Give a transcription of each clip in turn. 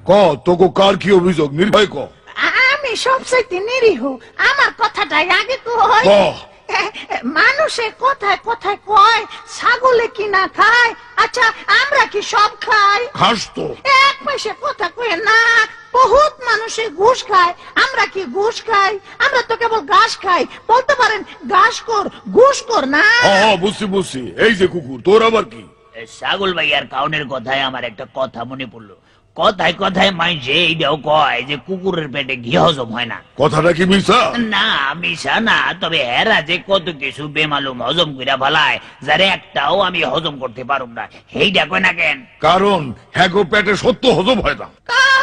ক তোকে কার কি অভিযোগ নির্ভয় ক। আমি সবচাইতে নিরীহ, আমার কথাটাই আগে কই। মানুষে কথায় কথায় কয় ছাগলে কি না খায়, আচ্ছা আমরা কি সব খাই? খাস তো। এক পয়সা কথা কয়ে না, বহুত মানুষে ঘুষ খায়, আমরা কি ঘুষ খাই? আমরা তো কেবল ঘাস খাই। বলতে পারেন ঘাস কর ঘুষ কর না। বুঝছি বুঝছি। এই যে কুকুর, তোর আবার কি? ছাগল ভাইয়ার কাউনের কথায় আমার একটা কথা মনে পড়লো। কথায় কথায় মাইছে এইটাও কয় যে কুকুরের পেটে ঘি হজম হয় না। কথাটা কি মিশা? না মিশা না, তবে হেরা যে কত কিছু বেমালুম হজম কইরা ফেলায়, যারে একটাও আমি হজম করতে পারুম না, সেইটা কয় না কেন? কারণ হ্যাগো পেটে সত্য হজম হয় না।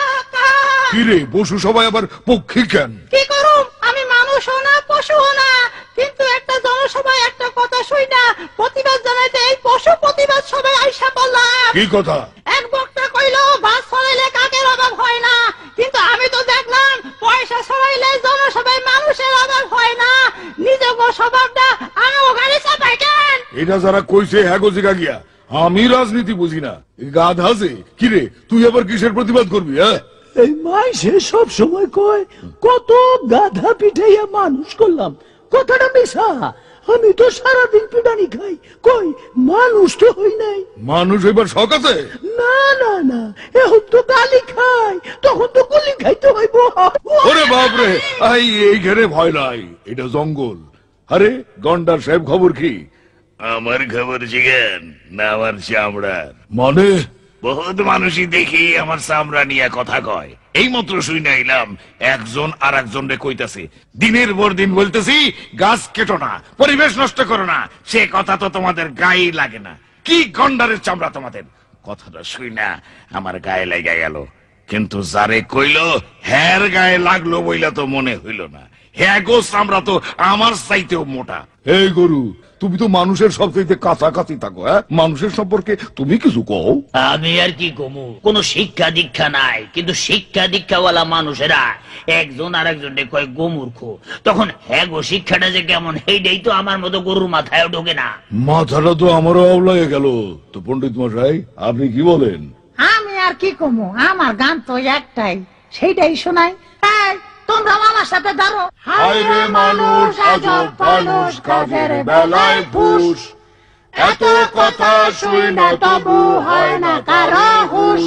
কিরে পশু সবাই আবার পক্ষী কেন? কি করুম, আমি মানুষও না পশুও না, কিন্তু একটা জনসভায় একটা কথা শুই না প্রতিবাদ জানাইতে এই পশু প্রতিবাদ সবাই আইসা বললাম। কি কথা? এক বক্তা কইলো বাস ছড়াইলে কাকের অভাব হয় না, কিন্তু আমি তো দেখলাম পয়সা ছড়াইলে জনসভায় মানুষের অভাব হয় না। নিজের স্বভাবটা আমি ওখানে চাপাই কেন? এটা যারা কইছে হ্যাগো জিগা গিয়া। আমি রাজনীতি বুঝি না, গাধা যে। কিরে তুই আবার কিসের প্রতিবাদ করবি? এই মাইসে সব সময় কয় কত গাধা পিঠাইয়া মানুষ করলাম, কথাটা মিশা। আমি তো সারাদিন পিটানি খাই, কই মানুষ তো হই নাই। মানুষ এবার শখ আছে? না না না, এখন তো গালি খাই, তখন তো গুলি খাইতে হইব। ওরে বাপরে, এইখানে ভয় নাই, এটা জঙ্গল। আরে গন্ডার সাহেব খবর কি? আমার খবর জিগেন না আমার চামড়ার। মানে বহুত মানুষই দেখি আমার চামড়া নিয়ে কথা কয়। এই মাত্র শুই নাইলাম একজন আর একজন রে কইতাছে, দিনের পর দিন বলতেছি গাছ কেটো না, পরিবেশ নষ্ট করো না। সে কথা তো তোমাদের গায়ে লাগে না। কি গন্ডারের চামড়া তোমাদের! কথাটা শুই না আমার গায়ে লেগে গেল, কিন্তু যারে কইলো হ্যার গায়ে লাগলো বইলা তো মনে হইল না। হ্যাঁ গো, চামড়া তো আমার চাইতেও মোটা। এই গরু, তুমি তো মানুষের সবচেয়ে কাছাকাছি থাকো। মানুষের সম্পর্কে তুমি কিছু কও। আমি আর কি কমু, কোন শিক্ষা দীক্ষা নাই, কিন্তু শিক্ষা দীক্ষাওয়ালা মানুষেরা একজন আর একজনকে কয় গোমূর্খ। তখন হ্যাঁ গো, শিক্ষাটা যে কেমন সেইটাই তো আমার মতো গরুর মাথায় ঢোকে না। মাথাটা তো আমারও আওলায় গেল। তো পণ্ডিত মশাই আপনি কি বলেন? আমি আর কি কমু, আমার গান তো একটাই, সেইটাই শোনাই। তোমরা আমার সাথে ধরো। হায় রে মানুষ, আজব মানুষ, কাজের বেলায় ফুস। এত কথা শুই না তবু হয় না কারো হুশ।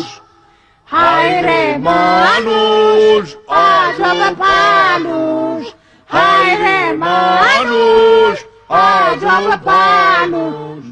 হায় রে মানুষ, আজব মানুষ। হায় রে মানুষ, আজব মানুষ।